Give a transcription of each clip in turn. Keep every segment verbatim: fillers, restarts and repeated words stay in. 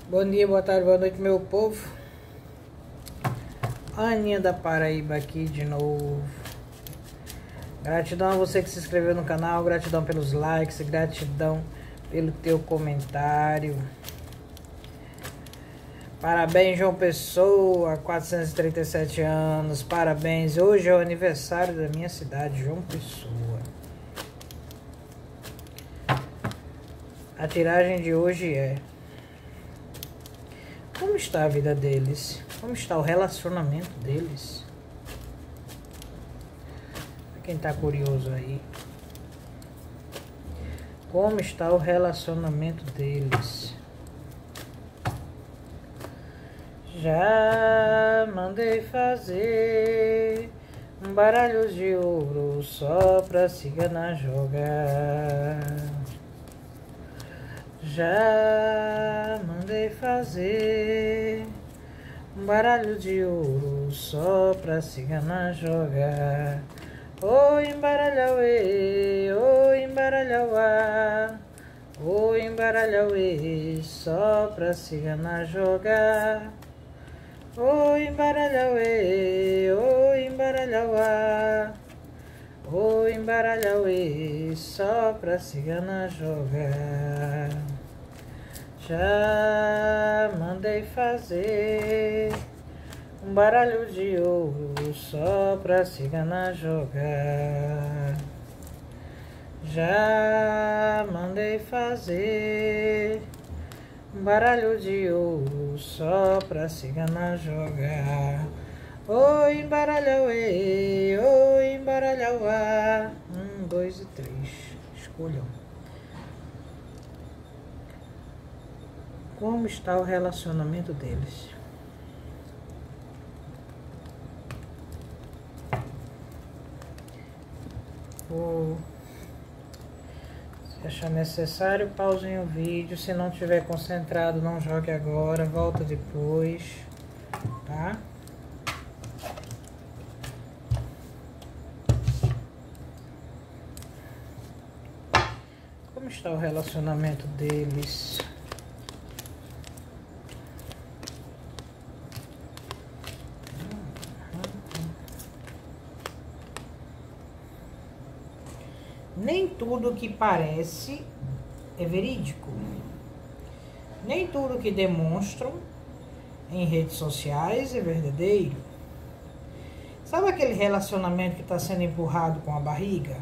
Bom dia, boa tarde, boa noite, meu povo. Aninha da Paraíba aqui de novo. Gratidão a você que se inscreveu no canal, gratidão pelos likes, gratidão pelo teu comentário. Parabéns, João Pessoa, quatrocentos e trinta e sete anos, parabéns. Hoje é o aniversário da minha cidade, João Pessoa. A tiragem de hoje é: como está a vida deles? Como está o relacionamento deles? Pra quem tá curioso aí. Como está o relacionamento deles? Já mandei fazer um baralho de ouro só pra cigana jogar. Já mandei fazer um baralho de ouro só pra cigana jogar. Oi, embaralhauê, oi, embaralhauá, oi, embaralhauê, só pra cigana jogar. Oi, embaralhauê, oi, embaralhauá, oi, embaralhauê, só pra cigana jogar. Já mandei fazer um baralho de ouro só pra cigana jogar. Já mandei fazer um baralho de ouro só pra cigana jogar. Oi, embaralhauê, oi, embaralhauá. Um, dois e três. Escolham. Como está o relacionamento deles? Vou, se achar necessário, pausem o vídeo. Se não estiver concentrado, não jogue agora, volta depois, tá? Como está o relacionamento deles? Nem tudo que parece é verídico. Nem tudo que demonstram em redes sociais é verdadeiro. Sabe aquele relacionamento que está sendo empurrado com a barriga?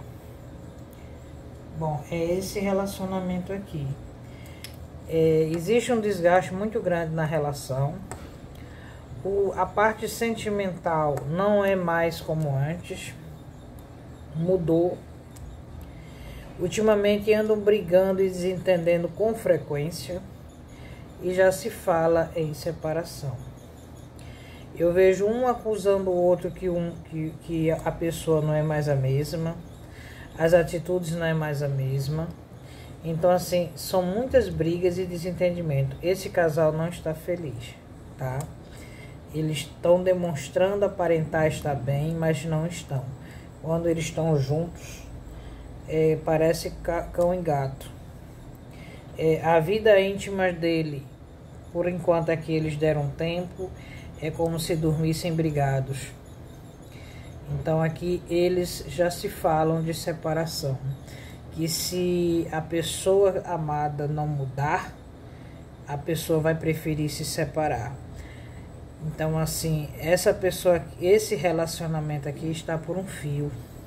Bom, é esse relacionamento aqui. É, existe um desgaste muito grande na relação. O, a parte sentimental não é mais como antes. Mudou. Ultimamente andam brigando e desentendendo com frequência e já se fala em separação. Eu vejo um acusando o outro que, um, que, que a pessoa não é mais a mesma, as atitudes não é mais a mesma. Então, assim, são muitas brigas e desentendimento. Esse casal não está feliz, tá? Eles estão demonstrando aparentar estar bem, mas não estão. Quando eles estão juntos, É, parece cão e gato. É, a vida íntima dele, por enquanto aqui eles deram tempo, é como se dormissem brigados. Então aqui eles já se falam de separação. Que se a pessoa amada não mudar, a pessoa vai preferir se separar. Então assim, essa pessoa, esse relacionamento aqui está por um fio.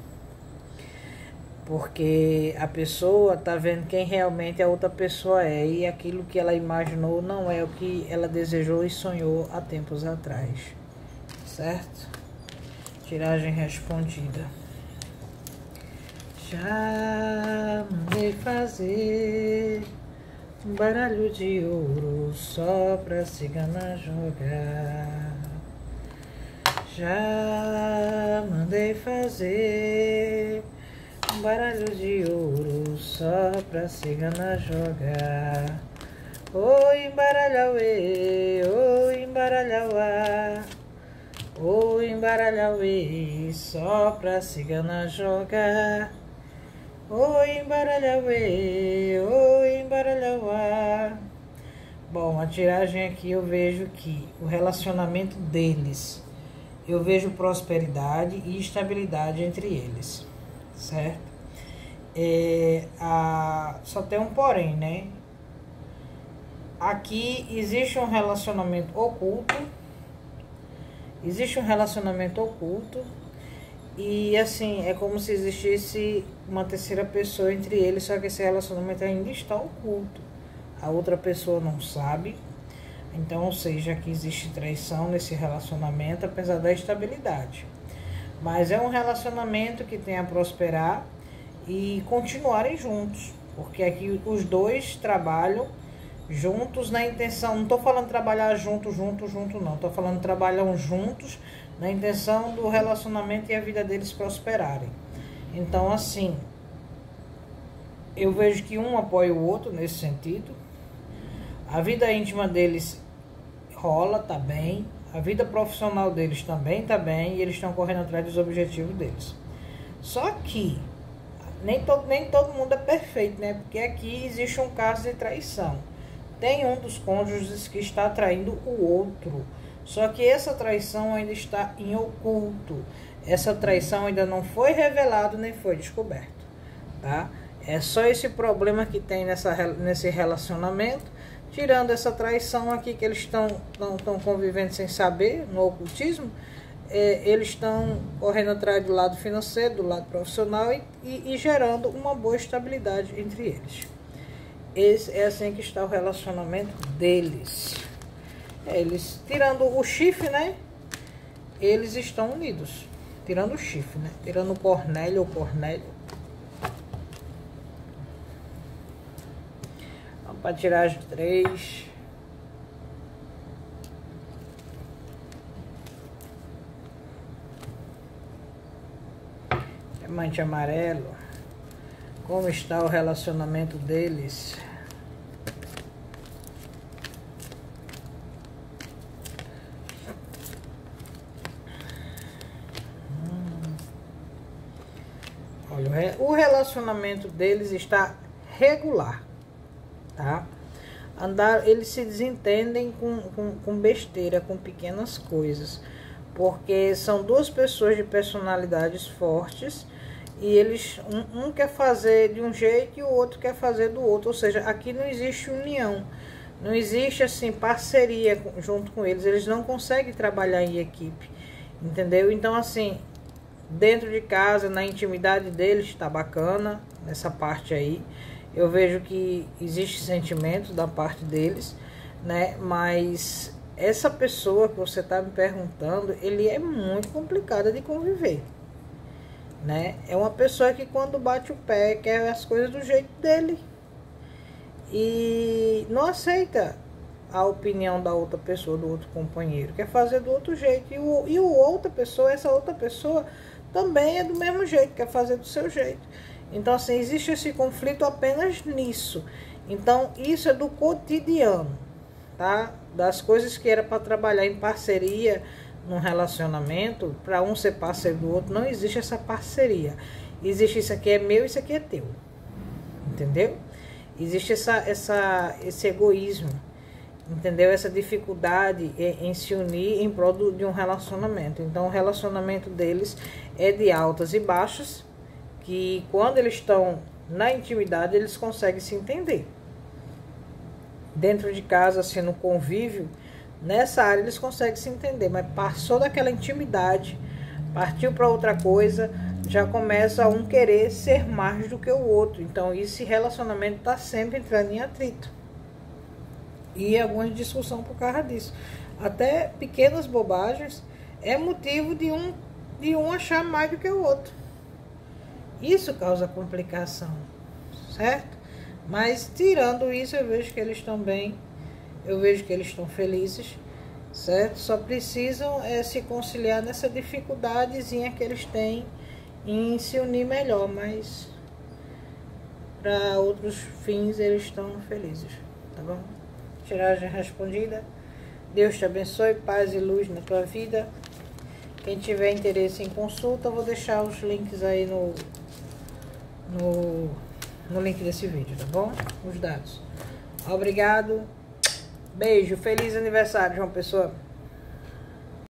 Porque a pessoa tá vendo quem realmente a outra pessoa é. E aquilo que ela imaginou não é o que ela desejou e sonhou há tempos atrás. Certo? Tiragem respondida. Já mandei fazer um baralho de ouro só pra cigana jogar. Já mandei fazer um baralho de ouro só pra cigana jogar. Oi, embaralhauê, oi, embaralhauá, oi, embaralhauê, só pra cigana jogar. Oi, embaralhauê, oi, embaralhauá, Bom, a tiragem aqui eu vejo que o relacionamento deles, eu vejo prosperidade e estabilidade entre eles, certo? É, a, só tem um porém, né? Aqui existe um relacionamento oculto, existe um relacionamento oculto e assim, é como se existisse uma terceira pessoa entre eles, só que esse relacionamento ainda está oculto. A outra pessoa não sabe, então, ou seja, que existe traição nesse relacionamento, apesar da estabilidade. Mas é um relacionamento que tem a prosperar e continuarem juntos, porque aqui os dois trabalham juntos na intenção, não estou falando trabalhar junto, junto, junto não, estou falando trabalham juntos na intenção do relacionamento e a vida deles prosperarem. Então, assim, eu vejo que um apoia o outro nesse sentido. A vida íntima deles rola, tá bem. A vida profissional deles também tá bem. E eles estão correndo atrás dos objetivos deles. Só que nem todo, nem todo mundo é perfeito, né? Porque aqui existe um caso de traição. Tem um dos cônjuges que está traindo o outro. Só que essa traição ainda está em oculto. Essa traição ainda não foi revelada nem foi descoberta, tá? É só esse problema que tem nessa, nesse relacionamento. Tirando essa traição aqui que eles estão convivendo sem saber, no ocultismo, é, eles estão correndo atrás do lado financeiro, do lado profissional e, e, e gerando uma boa estabilidade entre eles. Esse é assim que está o relacionamento deles. É, eles, tirando o chifre, né? Eles estão unidos. Tirando o chifre, né? Tirando o Cornélio ou Cornélio. Para tirar as três. Diamante amarelo. Como está o relacionamento deles? Hum. Olha, o relacionamento deles está regular. Tá? Andar, eles se desentendem com, com, com besteira, com pequenas coisas, porque são duas pessoas de personalidades fortes e eles um, um quer fazer de um jeito e o outro quer fazer do outro, ou seja, aqui não existe união, não existe assim parceria junto com eles, eles não conseguem trabalhar em equipe, entendeu? Então assim, dentro de casa, na intimidade deles, tá bacana nessa parte aí. Eu vejo que existe sentimento da parte deles, né? Mas essa pessoa que você está me perguntando, ele é muito complicado de conviver, né? É uma pessoa que quando bate o pé quer as coisas do jeito dele e não aceita a opinião da outra pessoa, do outro companheiro, quer fazer do outro jeito. E o, e o outra pessoa, essa outra pessoa também é do mesmo jeito, quer fazer do seu jeito. Então, assim, existe esse conflito apenas nisso. Então, isso é do cotidiano, tá? Das coisas que era para trabalhar em parceria num relacionamento, para um ser parceiro do outro, não existe essa parceria. Existe isso aqui é meu, isso aqui é teu. Entendeu? Existe essa, essa, esse egoísmo, entendeu? Essa dificuldade em, em se unir em prol de um relacionamento. Então, o relacionamento deles é de altas e baixas, que quando eles estão na intimidade, eles conseguem se entender. Dentro de casa, assim, no convívio, nessa área eles conseguem se entender, mas passou daquela intimidade, partiu para outra coisa, já começa um querer ser mais do que o outro. Então, esse relacionamento está sempre entrando em atrito. E alguma discussão por causa disso. Até pequenas bobagens é motivo de um, de um achar mais do que o outro. Isso causa complicação, certo? Mas tirando isso, eu vejo que eles estão bem, eu vejo que eles estão felizes, certo? Só precisam é, se conciliar nessa dificuldadezinha que eles têm em se unir melhor, mas para outros fins eles estão felizes, tá bom? Tiragem respondida. Deus te abençoe, paz e luz na tua vida. Quem tiver interesse em consulta, eu vou deixar os links aí no, no, no link desse vídeo, tá bom? Os dados. Obrigado Beijo, feliz aniversário, João Pessoa.